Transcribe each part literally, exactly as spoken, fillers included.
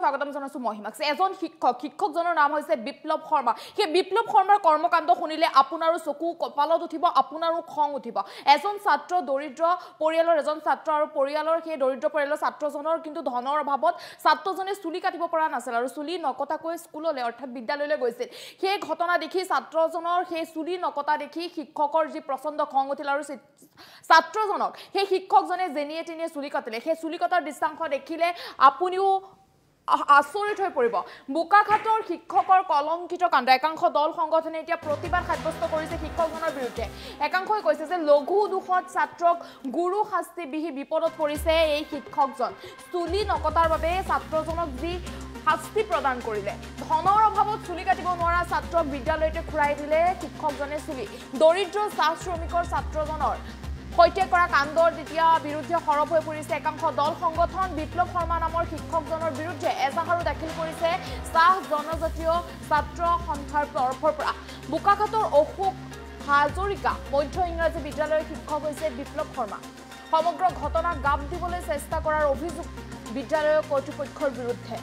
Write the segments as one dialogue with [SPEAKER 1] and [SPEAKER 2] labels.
[SPEAKER 1] স্বাগতম জনাইছো মহিমাক এজন শিক্ষক শিক্ষকজনৰ নাম হৈছে বিপ্লৱ শৰ্মা সেই বিপ্লৱ শৰ্মাৰ কৰ্মকাণ্ড শুনিলে আপোনাৰো চকু কপালত উঠিব আপোনাৰো খং উঠিব এজন ছাত্ৰ দৰিদ্ৰ পৰিয়ালৰ এজন ছাত্ৰ আৰু পৰিয়ালৰ সেই দৰিদ্ৰ পৰিয়ালৰ ছাত্ৰজনৰ কিন্তু ধনৰ অভাৱত ছাত্ৰজনে চুলি কাটিব পৰা নাছিল আৰু চুলি নকটাকৈ স্কুললৈ অৰ্থাৎ বিদ্যালয়লৈ গৈছিল সেই ঘটনা দেখি ছাত্ৰজনৰ সেই চুলি নকটা দেখি শিক্ষকৰ যি প্ৰচণ্ড খং উঠিল আৰু ছাত্ৰজনক সেই শিক্ষকজনে জেনিয়ে তেনিয়ে চুলি কাটিলে সেই চুলি কটাৰ দৃশ্যাংশ দেখিলে আপুনিও আচৰিত হৈ পৰিব বোকাখাটৰ শিক্ষকৰ কলংকিত কাণ্ড একাংশ দল সংগঠনে এতিয়া প্ৰতিবাদ সাব্যস্ত কৰিছে শিক্ষকজনৰ বিৰুদ্ধে একাংশই কৈছে যে লঘু দোষত ছাত্ৰক গুৰু শাস্তি বিহি বিপদত পৰিছে এই শিক্ষকজন চুলি নকটাৰ বাবে ছাত্ৰজনক যি শাস্তি প্ৰদান কৰিলে ধনৰ অভাৱত চুলি কাটিব নোৱাৰা ছাত্ৰক বিদ্যালয়তে খুৰাই দিলে শিক্ষকজনে চুলি দৰিদ্ৰ চাহ শ্ৰমিকৰ ছাত্ৰজনৰ হৈতে কৰা কাণ্ডৰ যেতিয়া বিৰুদ্ধে সৰব হৈ পৰিছে একাংশ দল সংগঠন বিপ্লৱ শৰ্মা নামৰ শিক্ষকজনৰ বিৰুদ্ধে এজাহাৰো দাখিল কৰিছে চাহ জনজাতীয় ছাত্ৰ সন্থাৰ তৰফৰ পৰা বোকাখাটৰ অশোক হাজৰিকা মধ্য ইংৰাজী বিদ্যালয়ৰ শিক্ষক হৈছে বিপ্লৱ শৰ্মা সমগ্ৰ ঘটনাক গাপ দিবলৈ চেষ্টা কৰাৰ অভিযোগ বিদ্যালয়ৰ কৰ্তৃপক্ষৰ বিৰুদ্ধে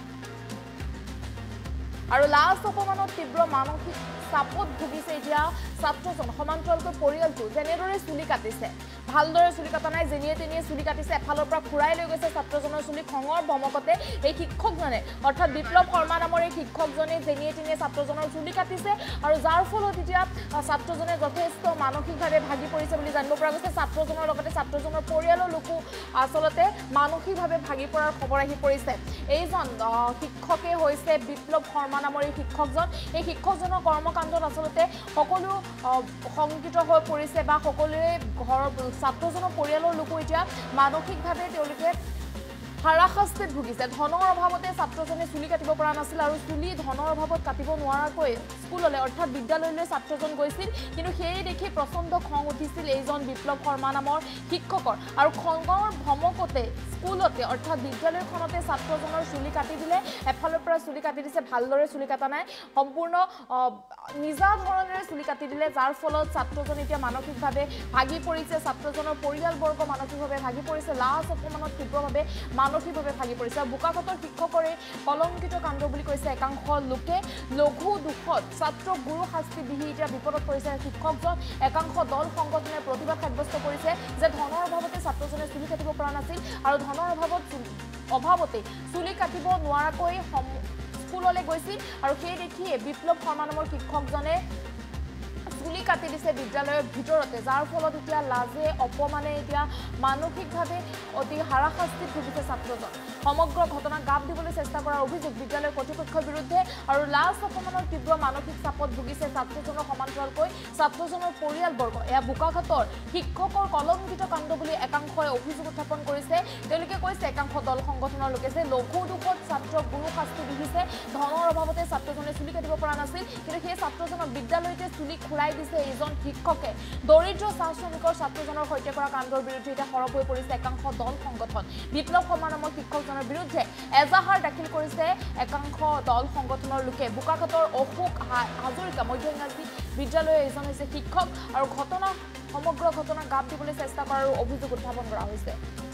[SPEAKER 1] আৰু লাজ অপমানত তীব্ৰ মানসিক চাপত ভুগিছে এতিয়া ছাত্ৰজন সমান্তৰালকৈ পৰিয়ালটো যেনেদৰে চুলি কাটিছে ভালদৰে চুলি কাটা নাই জেনিয়ে তেনিয়ে চুলি কাটিছে এফালৰ পৰা খুৰাই লৈ গৈছে ছাত্ৰজনৰ চুলি খঙৰ ভমকতে এই শিক্ষকজনে অৰ্থাৎ বিপ্লৱ শৰ্মা নামৰ এই শিক্ষকজনে জেনিয়ে তেনিয়ে ছাত্ৰজনৰ চুলি কাটিছে আৰু যাৰ ফলত এতিয়া ছাত্ৰজনে যথেষ্ট মানসিকভাৱে ভাগি পৰিছে বুলি জানিব পৰা গৈছে ছাত্ৰজনৰ লগতে ছাত্ৰজনৰ পৰিয়ালৰ লোকো আচলতে মানসিকভাৱে ভাগি পৰাৰ খবৰ আহি পৰিছে এইজন শিক্ষকে হৈছে বিপ্লৱ শৰ্মা নামৰ এই শিক্ষকজন এই শিক্ষকজনৰ কৰ্মকাণ্ডত আচলতে সকলো সংকিত হৈ পৰিছে বা সকলোৱে ঘৰৰ ছাত্ৰজনৰ পৰিয়ালৰ লোকো এতিয়া মানসিকভাৱে তেওঁলোকে হাৰাশাস্তিত ভুগিছে ধনৰ অভাৱতে ছাত্ৰজনে চুলি কাটিব পৰা নাছিল আৰু চুলি ধনৰ অভাৱত কাটিব নোৱাৰাকৈ স্কুললৈ অৰ্থাৎ বিদ্যালয়লৈ ছাত্ৰজন গৈছিল কিন্তু সেই দেখি প্ৰচণ্ড খং উঠিছিল এইজন বিপ্লৱ শৰ্মা নামৰ শিক্ষকৰ আৰু খঙৰ ভমকতে স্কুলতে অৰ্থাৎ বিদ্যালয়খনতে ছাত্ৰজনৰ চুলি কাটি দিলে এফালৰ পৰা চুলি কাটি দিছে ভালদৰে চুলি কাটা নাই সম্পূৰ্ণ নিজা ধৰণেৰে চুলি কাটি দিলে যাৰ ফলত ছাত্ৰজন এতিয়া মানসিকভাৱে ভাগি পৰিছে ছাত্ৰজনৰ পৰিয়ালবৰ্গ মানসিকভাৱে ভাগি পৰিছে লাজ অপমানত তীব্ৰভাৱে মানসিকভাৱে ভাগি পৰিছে বোকাখাটৰ শিক্ষকৰে কলংকিত কাণ্ড বুলি কৈছে একাংশ লোকে লঘু দুখত ছাত্ৰক গুৰু শাস্তি বিহি এতিয়া বিপদত পৰিছে শিক্ষকজন একাংশ দল সংগঠনে প্ৰতিবাদ সাব্যস্ত কৰিছে যে ধনৰ অভাৱতে ছাত্ৰজনে চুলি কাটিব পৰা নাছিল আৰু ধনৰ অভাৱত অভাৱতে চুলি কাটিব নোৱাৰাকৈ স্কুললৈ গৈছিল আৰু সেই দেখিয়ে বিপ্লৱ শৰ্মা নামৰ শিক্ষকজনে চুলি কাটি দিছে বিদ্যালয়ৰ ভিতৰতে যাৰ ফলত এতিয়া লাজে অপমানে এতিয়া মানসিকভাৱে অতি হাৰাশাস্তিত ভুগিছে ছাত্ৰজন সমগ্ৰ ঘটনাক গাপ দিবলৈ চেষ্টা কৰাৰ অভিযোগ বিদ্যালয়ৰ কৰ্তৃপক্ষৰ বিৰুদ্ধে আৰু লাজ অপমানৰ তীব্ৰ মানসিক চাপত ভুগিছে ছাত্ৰজনৰ সমান্তৰালকৈ ছাত্ৰজনৰ পৰিয়ালবৰ্গ এয়া বোকাখাটৰ শিক্ষকৰ কলংকিত কাণ্ড বুলি একাংশই অভিযোগ উত্থাপন কৰিছে তেওঁলোকে কৈছে একাংশ দল সংগঠনৰ লোকে যে লঘু দুখত ছাত্ৰক গুৰু শাস্তি বিহিছে ধনৰ অভাৱতে ছাত্ৰজনে চুলি কাটিব পৰা নাছিল কিন্তু সেই ছাত্ৰজনক বিদ্যালয়তে চুলি খুৰাই দিছে এইজন শিক্ষকে দৰিদ্ৰ চাহ শ্ৰমিকৰ ছাত্ৰজনৰ হৈতে কৰা কাণ্ডৰ বিৰুদ্ধে এতিয়া সৰব হৈ পৰিছে একাংশ দল সংগঠন বিপ্লৱ শৰ্মা নামৰ শিক্ষকজনৰ বিৰুদ্ধে এজাহাৰ দাখিল কৰিছে একাংশ দল সংগঠনৰ লোকে বোকাখাটৰ অশোক হাজৰিকা মধ্য ইংৰাজী বিদ্যালয়ৰ এজন হৈছে শিক্ষক আৰু ঘটনা সমগ্ৰ ঘটনা গাপ দিবলৈ চেষ্টা কৰাৰ অভিযোগ উত্থাপন কৰা হৈছে